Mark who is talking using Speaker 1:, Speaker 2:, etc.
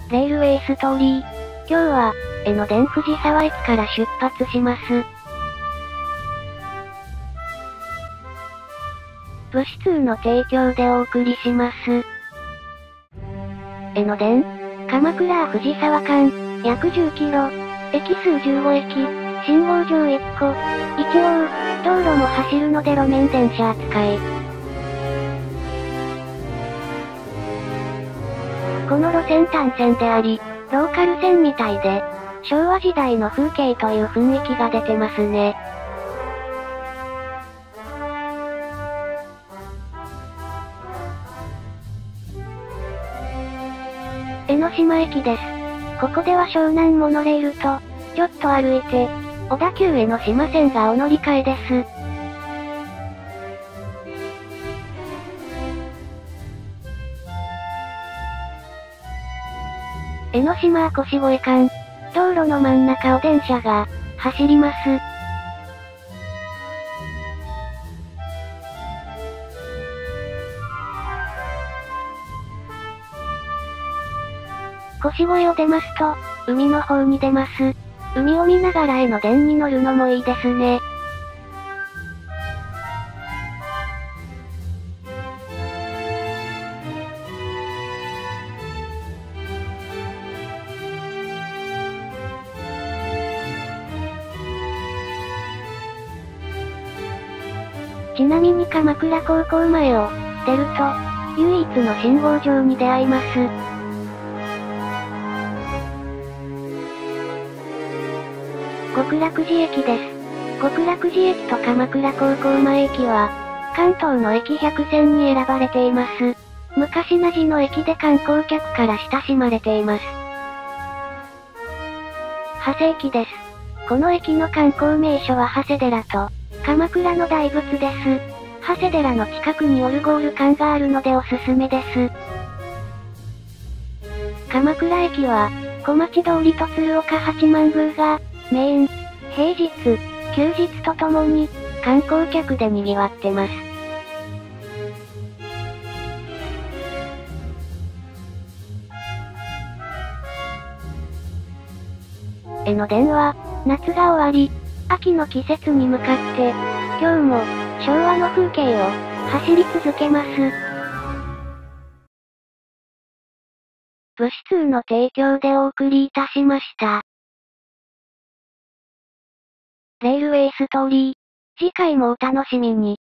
Speaker 1: レールウェイストーリー。今日は、江ノ電藤沢駅から出発します。物資通の提供でお送りします。江ノ電鎌倉藤沢間、約10キロ。駅数15駅。信号場1個。一応、道路も走るので路面電車扱い。この路線単線であり、ローカル線みたいで、昭和時代の風景という雰囲気が出てますね。江ノ島駅です。ここでは湘南モノレールと、ちょっと歩いて、小田急江ノ島線がお乗り換えです。江ノ島腰越間。道路の真ん中を電車が走ります。腰越を出ますと、海の方に出ます。海を見ながら江ノ電に乗るのもいいですね。ちなみに鎌倉高校前を出ると、唯一の信号場に出会います。極楽寺駅です。極楽寺駅と鎌倉高校前駅は、関東の駅100選に選ばれています。昔なじの駅で観光客から親しまれています。長谷駅です。この駅の観光名所は長谷寺と、鎌倉の大仏です。長谷寺の近くにオルゴール館があるのでおすすめです。鎌倉駅は、小町通りと鶴岡八幡宮が、メイン、平日、休日とともに、観光客で賑わってます。江ノ電は、夏が終わり、秋の季節に向かって、今日も、昭和の風景を、走り続けます。物資通の提供でお送りいたしました。レールウェイストーリー。次回もお楽しみに。